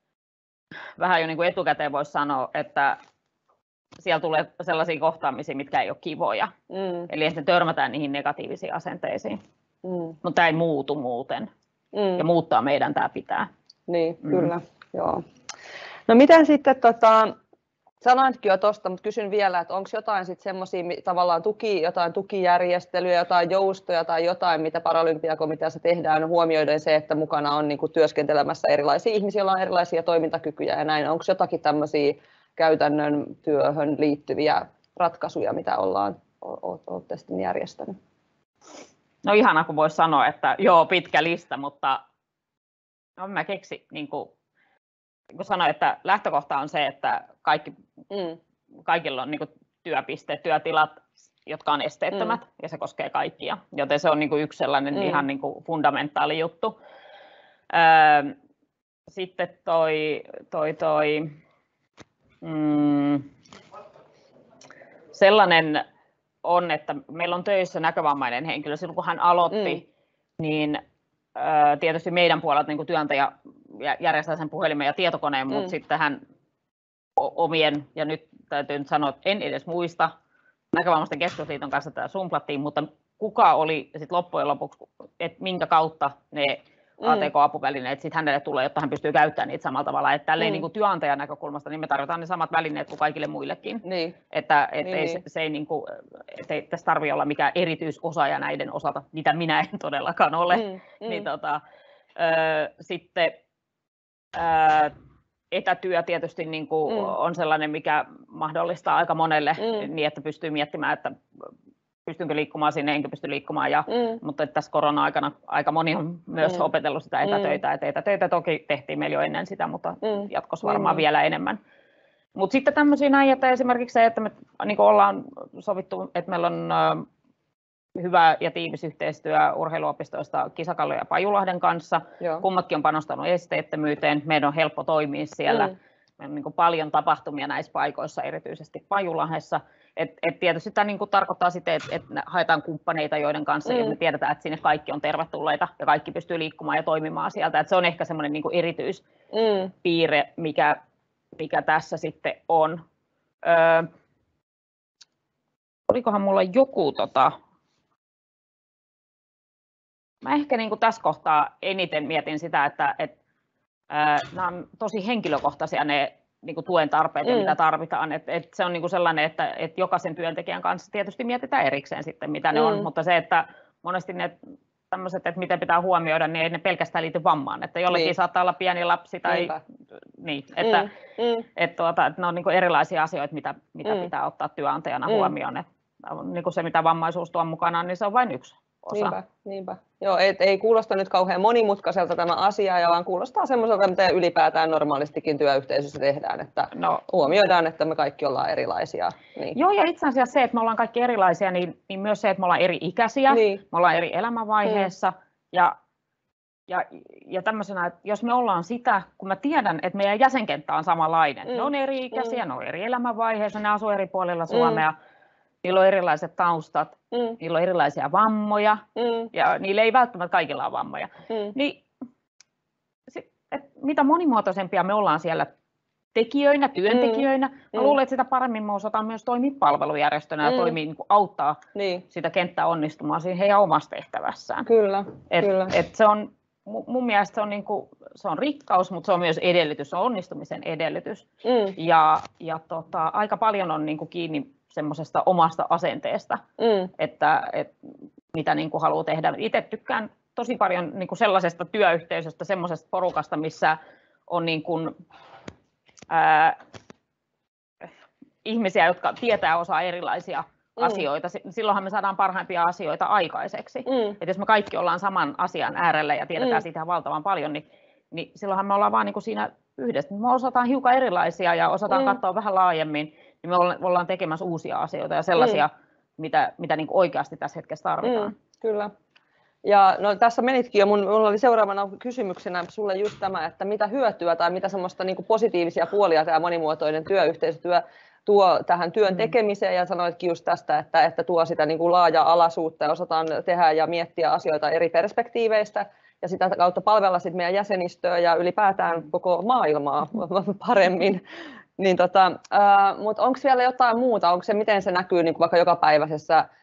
vähän jo niin kuin etukäteen voisi sanoa, että siellä tulee sellaisia kohtaamisia, mitkä ei ole kivoja. Mm. Eli että törmätään niihin negatiivisiin asenteisiin. Mm. Mutta tämä ei muutu muuten. Mm. Ja muuttaa meidän tämä pitää. Niin, mm. kyllä. Joo. No miten sitten, tota, sanoitkin jo tuosta, mutta kysyn vielä, että onko jotain sitten semmoisia tavallaan tuki, jotain tukijärjestelyjä, jotain joustoja tai jotain, mitä Paralympiakomiteassa tehdään huomioiden se, että mukana on niin kuin työskentelemässä erilaisia ihmisiä, joilla on erilaisia toimintakykyjä ja näin. Onko jotakin tämmöisiä käytännön työhön liittyviä ratkaisuja, mitä ollaan olette sitten järjestänyt? No ihana, kun voisi sanoa, että joo, pitkä lista, mutta no, mä keksin, niin kuin, niin kuin sanoin, että lähtökohta on se, että kaikki, mm. kaikilla on niin kuin työpisteet, työtilat, jotka on esteettömät, mm. ja se koskee kaikkia, joten se on niin kuin yksi sellainen mm. ihan niin kuin fundamentaali juttu. Öö, sitten toi, toi, toi Mm, sellainen on, että meillä on töissä näkövammainen henkilö. Silloin kun hän aloitti, mm. niin ä, tietysti meidän puolelta niin kuin työnantaja järjestää sen puhelimen ja tietokoneen, mm. mutta sitten hän omien, ja nyt täytyy nyt sanoa, että en edes muista, Näkövammaisten keskusliiton kanssa tämä sumplattiin, mutta kuka oli sit loppujen lopuksi, että minkä kautta ne A T K-apuvälineet sitten hänelle tulee, jotta hän pystyy käyttämään niitä samalla tavalla. Että tälleen mm. niin kuin työnantajan näkökulmasta niin me tarjotaan ne samat välineet kuin kaikille muillekin. Niin. Että et niin. ei, se, se ei, niin kuin, et ei tässä tarvitse olla mikään erityisosaaja näiden osalta, mitä minä en todellakaan ole. Mm. Mm. Niin, tota, ö, sitten ö, etätyö tietysti niin kuin mm. on sellainen, mikä mahdollistaa aika monelle mm. niin, että pystyy miettimään, että pystynkö liikkumaan sinne, enkä pysty liikkumaan. Ja, mm. Mutta tässä korona-aikana aika moni on myös mm. opetellut sitä etätöitä. Mm. Et etätöitä toki tehtiin meillä jo ennen sitä, mutta mm. jatkossa varmaan mm. vielä enemmän. Mutta sitten tämmöisiä näin, että esimerkiksi se, että me niin ollaan sovittu, että meillä on äh, hyvä ja tiivis yhteistyö urheiluopistoista Kisakallo ja Pajulahden kanssa. Joo. Kummatkin on panostanut esteettömyyteen. Meidän on helppo toimia siellä. Mm. Meillä on niin kuin paljon tapahtumia näissä paikoissa, erityisesti Pajulahdessa. Et, et tietysti tämä niin kuin tarkoittaa sitä, että et haetaan kumppaneita, joiden kanssa mm. ja me tiedetään, että sinne kaikki on tervetulleita ja kaikki pystyy liikkumaan ja toimimaan sieltä. Et se on ehkä semmoinen niin kuin erityispiirre, mm. mikä, mikä tässä sitten on. Öö, olikohan mulla joku... Tota, Mä ehkä niin kuin tässä kohtaa eniten mietin sitä, että, että ää, nämä on tosi henkilökohtaisia ne niin kuin tuen tarpeet ja mm. mitä tarvitaan. Et, et se on niin kuin sellainen, että et jokaisen työntekijän kanssa tietysti mietitään erikseen sitten, mitä ne mm. on, mutta se, että monesti ne tämmöiset, että miten pitää huomioida, niin ei ne pelkästään liity vammaan. Että jollekin niin. saattaa olla pieni lapsi tai niin, että, mm. Mm. Et, tuota, että ne on niin kuin erilaisia asioita, mitä, mitä mm. pitää ottaa työnantajana mm. huomioon. Et, niin kuin se, mitä vammaisuus tuo mukanaan, niin se on vain yksi. Osa. Niinpä, niinpä. Joo, et, ei kuulosta nyt kauhean monimutkaiselta tämä asia, ja vaan kuulostaa semmoiselta, mitä ylipäätään normaalistikin työyhteisössä tehdään, että no, huomioidaan, että me kaikki ollaan erilaisia. Niin. Joo, ja itse asiassa se, että me ollaan kaikki erilaisia, niin, niin myös se, että me ollaan eri ikäisiä, niin. me ollaan eri elämänvaiheessa, mm. ja, ja, ja tämmöisenä, että jos me ollaan sitä, kun mä tiedän, että meidän jäsenkenttä on samanlainen, mm. ne on eri ikäisiä, mm. ne on eri elämänvaiheessa, ne asuu eri puolilla Suomea, mm. niillä on erilaiset taustat, mm. niillä on erilaisia vammoja, mm. ja niillä ei välttämättä kaikilla ole vammoja. Mm. Niin, et mitä monimuotoisempia me ollaan siellä tekijöinä, työntekijöinä, mm. mä luulen, että sitä paremmin me osataan myös toimia palvelujärjestönä mm. ja toimia, niin kuin auttaa niin. sitä kenttää onnistumaan siinä heidän omassa tehtävässään. Kyllä, et, kyllä. Et se on, mun mielestä se on, niin kuin, se on rikkaus, mutta se on myös edellytys, se on onnistumisen edellytys. Mm. Ja, ja tota, aika paljon on niin kuin kiinni semmoisesta omasta asenteesta, mm. että, että mitä niin kuin haluaa tehdä. Itse tykkään tosi paljon niin kuin sellaisesta työyhteisöstä, semmoisesta porukasta, missä on niin kuin, ää, ihmisiä, jotka tietää ja osaa erilaisia mm. asioita. Silloinhan me saadaan parhaimpia asioita aikaiseksi. Mm. Että jos me kaikki ollaan saman asian äärellä ja tiedetään mm. siitä valtavan paljon, niin, niin silloinhan me ollaan vaan niin kuin siinä yhdessä. Me osataan hiukan erilaisia ja osataan mm. katsoa vähän laajemmin. Niin me ollaan tekemässä uusia asioita ja sellaisia, mm. mitä, mitä niin kuin oikeasti tässä hetkessä tarvitaan. Mm, kyllä. Ja no, tässä menitkin jo, minulla oli seuraavana kysymyksenä sulle just tämä, että mitä hyötyä tai mitä semmoista niin kuin positiivisia puolia tämä monimuotoinen työyhteisötyö tuo tähän työn tekemiseen, ja sanoitkin just tästä, että, että tuo sitä niin kuin laajaa alaisuutta ja osataan tehdä ja miettiä asioita eri perspektiiveistä ja sitä kautta palvella sit meidän jäsenistöä ja ylipäätään koko maailmaa paremmin. Niin tota, äh, mutta onko vielä jotain muuta? Onko se, miten se näkyy niin kuin vaikka jokapäiväisessä äh,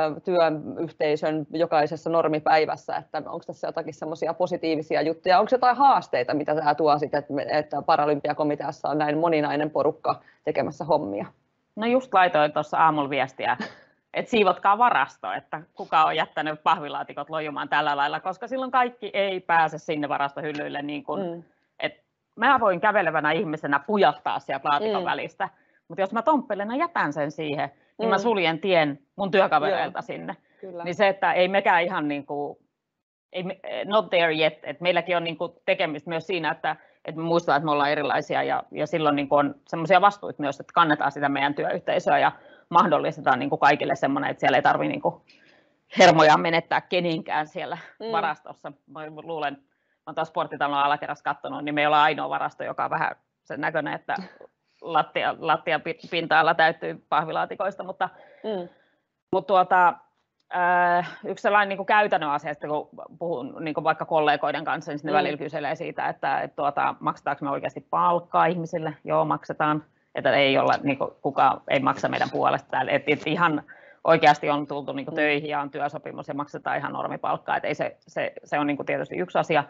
työyhteisön jokaisessa normipäivässä? Että onko tässä jotakin semmoisia positiivisia juttuja? Onko jotain haasteita, mitä tämä tuo sitten, että Paralympiakomiteassa on näin moninainen porukka tekemässä hommia? No just laitoin tuossa aamulla viestiä, että siivotkaa varasto, että kuka on jättänyt pahvilaatikot lojumaan tällä lailla, koska silloin kaikki ei pääse sinne varastohyllyille niin kuin, mm. että mä voin kävelevänä ihmisenä pujahtaa sieltä laatikon mm. välistä, mutta jos mä tomppelen ja jätän sen siihen, niin mm. mä suljen tien mun työkavereilta Joo. sinne. Kyllä. Niin se, että ei mekään ihan niin kuin, ei, not there yet, että meilläkin on niin kuin tekemistä myös siinä, että, että me muistetaan, että me ollaan erilaisia ja, ja silloin niin kuin on semmoisia vastuita myös, että kannetaan sitä meidän työyhteisöä ja mahdollistetaan niin kuin kaikille semmoinen, että siellä ei tarvitse niin kuin hermoja menettää kenenkään siellä mm. varastossa. Mä luulen, olen taas sporttitalon alakerrassa katsonut, niin me ei ole ainoa varasto, joka on vähän sen näköinen, että lattia, lattia pinta-ala täyttyy pahvilaatikoista, mutta, mm. mutta tuota, äh, yksi sellainen niin kuin käytännön asia, kun puhun niin kuin vaikka kollegoiden kanssa, niin mm. välillä kyselee siitä, että, että tuota, maksetaanko me oikeasti palkkaa ihmisille? Joo, maksetaan, että ei olla, niin kuin, kukaan ei maksa meidän puolesta. Että, että ihan oikeasti on tultu niin kuin töihin ja on työsopimus ja maksetaan ihan normipalkkaa, että ei se, se, se on niin kuin tietysti yksi asia.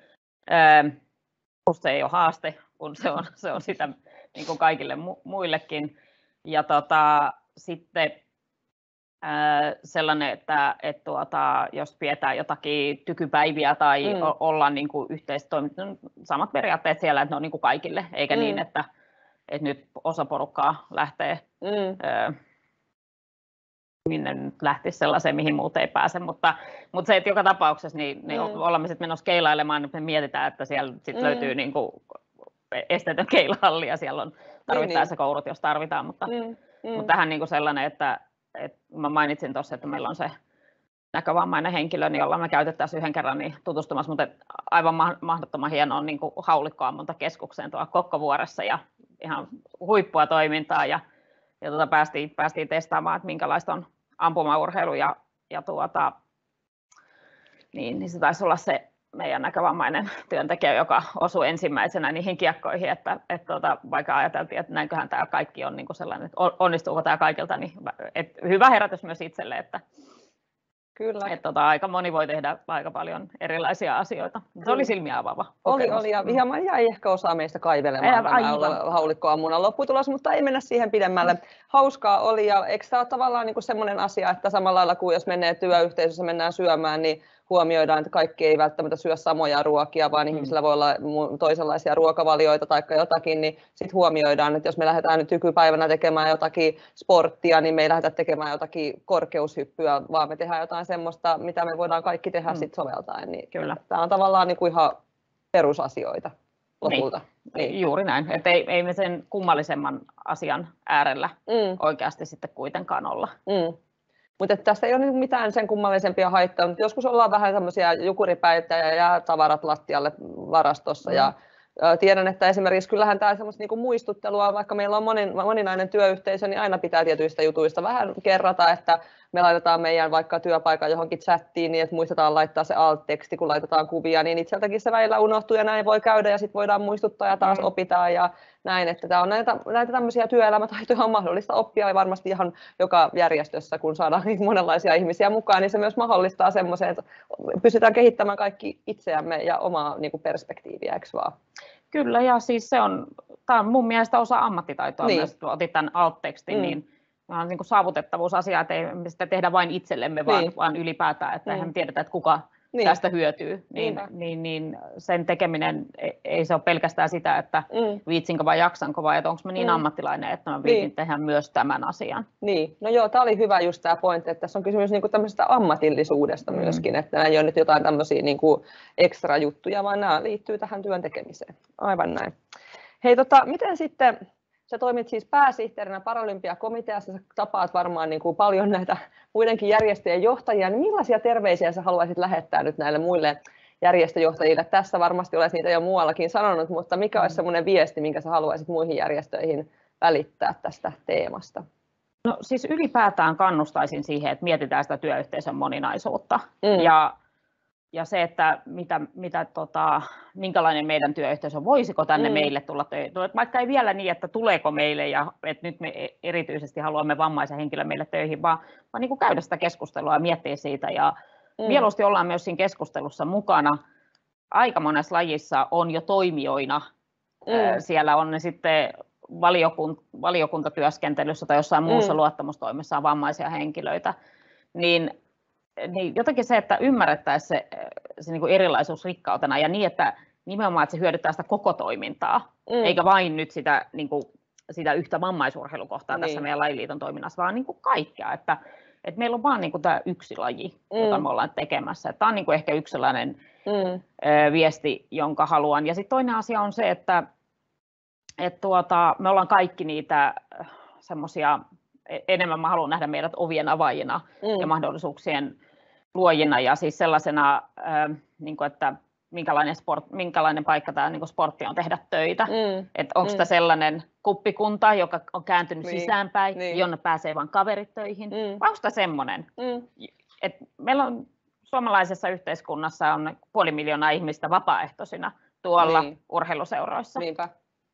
Se ei ole haaste, kun se on, se on sitä niin kuin kaikille mu- muillekin. Ja tota, sitten ää, sellainen, että et tuota, jos pidetään jotakin tykypäiviä tai mm. o- ollaan niin kuin yhteistoimintaa, samat periaatteet siellä, että ne on niin kuin kaikille, eikä mm. niin, että, että nyt osa porukkaa lähtee mm. ää, minne nyt lähtisi sellaiseen, mihin muut ei pääse, mutta, mutta se, että joka tapauksessa niin, niin mm. ollaan me sitten menossa keilailemaan, niin me mietitään, että siellä sit mm. löytyy niin kuin esteetön keilahalli ja siellä on tarvittaessa niin, kourut, jos tarvitaan, mutta, mm. Mm. mutta tähän niin kuin sellainen, että, että mä mainitsin tuossa, että meillä on se näkövammainen henkilö, niin jolla me käytettäisiin yhden kerran niin tutustumassa, mutta aivan mahdottoman hienoa niin kuin haulikkoammuntakeskukseen tuolla Kokkovuoressa ja, ihan huippua toimintaa ja, ja tuota, päästiin, päästiin testaamaan, että minkälaista on ampumaurheilu ja, ja tuota, niin, niin se taisi olla se meidän näkövammainen työntekijä, joka osui ensimmäisenä niihin kiekkoihin, että, että tuota, vaikka ajateltiin, että näinköhän tämä kaikki on niin kuin sellainen, että onnistuuko tämä kaikilta, niin että hyvä herätys myös itselle, että Kyllä. Että tota, aika moni voi tehdä aika paljon erilaisia asioita. Se oli silmiä avaava Oli, kokemus. oli ja hieman jäi ehkä osa meistä kaivelemaan haulikkoammunnan lopputulos, mutta ei mennä siihen pidemmälle. Hauskaa oli ja eikö tämä ole tavallaan niin kuin semmoinen asia, että samalla lailla kuin jos menee työyhteisössä mennään syömään, niin huomioidaan, että kaikki ei välttämättä syö samoja ruokia, vaan mm. ihmisillä voi olla toisenlaisia ruokavalioita tai jotakin, niin sitten huomioidaan, että jos me lähdetään nyt nykypäivänä tekemään jotakin sporttia, niin me ei lähdetä tekemään jotakin korkeushyppyä, vaan me tehdään jotain semmoista, mitä me voidaan kaikki tehdä mm. sit soveltaen. Niin Kyllä. Tämä on tavallaan niin kuin ihan perusasioita lopulta. Niin. Niin. Juuri näin, että ei, ei me sen kummallisemman asian äärellä mm. oikeasti sitten kuitenkaan olla. Mm. Mutta tässä ei ole mitään sen kummallisempia haittoja, mutta joskus ollaan vähän tämmöisiä jukuripäitä ja jää tavarat lattialle varastossa. Mm. Ja tiedän, että esimerkiksi kyllähän tämä semmoista niinku muistuttelua, vaikka meillä on monin, moninainen työyhteisö, niin aina pitää tietyistä jutuista vähän kerrata, että me laitetaan meidän vaikka työpaikan johonkin chattiin, niin että muistetaan laittaa se alt-teksti, kun laitetaan kuvia, niin itseltäkin se välillä unohtuu ja näin voi käydä ja sitten voidaan muistuttaa ja taas mm. opitaan ja näin, että tämä on näitä, näitä tämmöisiä työelämätaitoja on mahdollista oppia ja varmasti ihan joka järjestössä, kun saadaan niin monenlaisia ihmisiä mukaan, niin se myös mahdollistaa semmoisen, että pystytään kehittämään kaikki itseämme ja omaa niin kuin perspektiiviä, eikö vaan? Kyllä, ja siis se on, tämä on mun mielestä osa ammattitaitoa niin. Myös, kun otit tämän alt-tekstin, mm. niin on niin kuin saavutettavuusasia, että ei sitä tehdä vain itsellemme, vaan, niin. vaan ylipäätään, että eihän mm. tiedetä, että kuka niin. tästä hyötyy. Niin, niin, niin sen tekeminen ei se ole pelkästään sitä, että mm. viitsinko vai jaksanko vai, että onko mä niin mm. ammattilainen, että mä viitin niin. tehdä myös tämän asian. Niin, no joo, tämä oli hyvä just tämä pointti, että tässä on kysymys niinku tämmöisestä ammatillisuudesta mm. myöskin, että nämä ei ole nyt jotain tämmöisiä niinku ekstra juttuja, vaan nämä liittyy tähän työn tekemiseen. Aivan näin. Hei, tota, miten sitten... Sä toimit siis pääsihteerinä Paralympiakomiteassa, sä tapaat varmaan niin kuin paljon näitä muidenkin järjestöjen johtajia, niin millaisia terveisiä sä haluaisit lähettää nyt näille muille järjestöjohtajille? Tässä varmasti olet niitä jo muuallakin sanonut, mutta mikä olisi semmoinen viesti, minkä sä haluaisit muihin järjestöihin välittää tästä teemasta? No siis ylipäätään kannustaisin siihen, että mietitään sitä työyhteisön moninaisuutta mm. ja Ja se, että mitä, mitä, tota, minkälainen meidän työyhteisö on, voisiko tänne mm. meille tulla töihin. Vaikka ei vielä niin, että tuleeko meille ja että nyt me erityisesti haluamme vammaisen henkilön meille töihin, vaan, vaan niin kuin käydä sitä keskustelua ja miettiä siitä. Ja mm. mieluusti ollaan myös siinä keskustelussa mukana. Aika monessa lajissa on jo toimijoina. Mm. Siellä on ne sitten valiokunt- valiokuntatyöskentelyssä tai jossain muussa mm. luottamustoimessa on vammaisia henkilöitä. Niin Niin jotenkin se, että ymmärrettäisiin se, se niin kuin erilaisuus rikkautena ja niin, että nimenomaan että se hyödyttää sitä koko toimintaa, mm. eikä vain nyt sitä, niin kuin, sitä yhtä vammaisurheilukohtaa niin. tässä meidän lajiliiton toiminnassa, vaan niin kuin kaikkea. Että, että meillä on vain niin kuin tämä yksi laji, mm. jota me ollaan tekemässä. Että tämä on niin kuin ehkä yksi sellainen mm. viesti, jonka haluan. Ja sitten toinen asia on se, että, että tuota, me ollaan kaikki niitä semmoisia... Enemmän mä haluan nähdä meidät ovien avaajina mm. ja mahdollisuuksien luojina ja siis sellaisena, äh, niin kuin, että minkälainen, sport, minkälainen paikka tämä niin kuin sportti on tehdä töitä. Mm. Että onko tämä mm. sellainen kuppikunta, joka on kääntynyt niin. sisäänpäin, niin. jonne pääsee vain kaverit töihin, mm. vai onko tämä semmoinen? Mm. Että meillä on suomalaisessa yhteiskunnassa on puoli miljoonaa ihmistä vapaaehtoisina tuolla niin. urheiluseuroissa. Niinpä.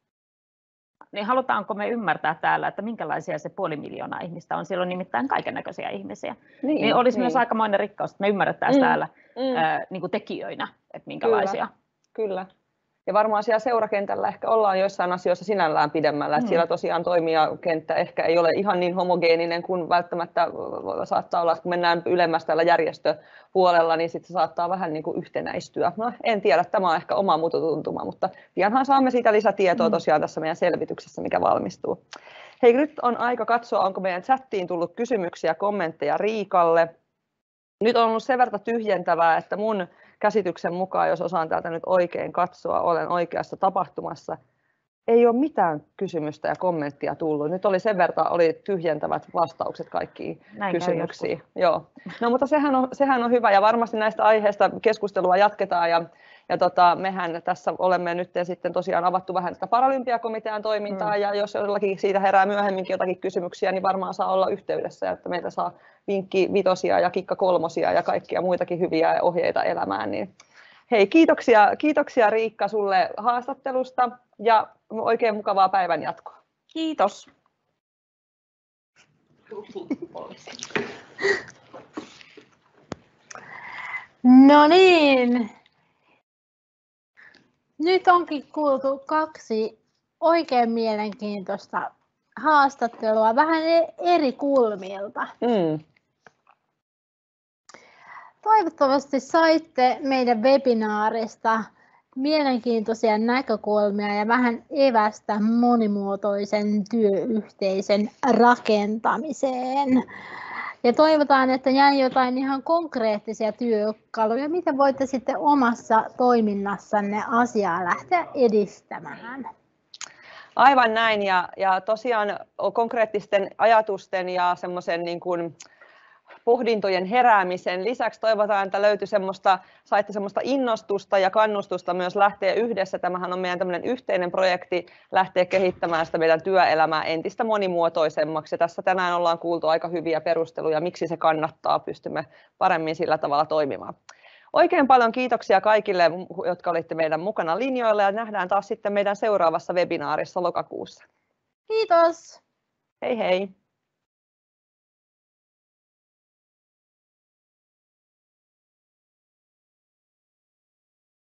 Niin halutaanko me ymmärtää täällä, että minkälaisia se puoli miljoonaa ihmistä on? Siellä on nimittäin kaikennäköisiä ihmisiä. Niin, niin olisi niin. myös aikamoinen rikkaus, että me ymmärrettäisiin mm, täällä mm. Ää, niin kuin tekijöinä, että minkälaisia. Kyllä, kyllä. Ja varmaan siellä seurakentällä ehkä ollaan joissain asioissa sinällään pidemmällä. Mm. Siellä tosiaan toimijakenttä ehkä ei ole ihan niin homogeeninen kuin välttämättä saattaa olla, kun mennään ylemmäs tällä järjestöpuolella, niin sitten se saattaa vähän niin kuin yhtenäistyä. No, en tiedä, tämä on ehkä oma mututuntuma, mutta pianhan saamme siitä lisätietoa tosiaan tässä meidän selvityksessä, mikä valmistuu. Hei, nyt on aika katsoa, onko meidän chattiin tullut kysymyksiä, kommentteja Riikalle. Nyt on ollut sen verran tyhjentävää, että mun käsityksen mukaan, jos osaan täältä nyt oikein katsoa, olen oikeassa tapahtumassa, ei ole mitään kysymystä ja kommenttia tullut. Nyt oli sen verran oli tyhjentävät vastaukset kaikkiin Näin kysymyksiin. Joo. No, mutta sehän on, sehän on hyvä ja varmasti näistä aiheista keskustelua jatketaan ja Ja tota, mehän tässä olemme nyt sitten tosiaan avattu vähän tätä Paralympiakomitean toimintaa, mm. ja jos jollakin siitä herää myöhemminkin jotakin kysymyksiä, niin varmaan saa olla yhteydessä, että meiltä saa vinkki vitosia ja kikka kolmosia ja kaikkia muitakin hyviä ohjeita elämään. Niin hei, kiitoksia, kiitoksia Riikka sulle haastattelusta ja oikein mukavaa päivän jatkoa. Kiitos. No niin, nyt onkin kuultu kaksi oikein mielenkiintoista haastattelua vähän eri kulmilta. Mm. Toivottavasti saitte meidän webinaarista mielenkiintoisia näkökulmia ja vähän evästä monimuotoisen työyhteisön rakentamiseen. Ja toivotaan, että jäi jotain ihan konkreettisia työkaluja, mitä voitte sitten omassa toiminnassanne asiaa lähteä edistämään. Aivan näin, ja, ja tosiaan konkreettisten ajatusten ja semmoisen niin kuin pohdintojen heräämisen lisäksi toivotaan, että löytyi semmoista, saitte semmoista innostusta ja kannustusta myös lähteä yhdessä. Tämähän on meidän tämmöinen yhteinen projekti lähteä kehittämään sitä meidän työelämää entistä monimuotoisemmaksi. Ja tässä tänään ollaan kuultu aika hyviä perusteluja, miksi se kannattaa, pystymme paremmin sillä tavalla toimimaan. Oikein paljon kiitoksia kaikille, jotka olitte meidän mukana linjoilla, ja nähdään taas sitten meidän seuraavassa webinaarissa lokakuussa. Kiitos! Hei hei!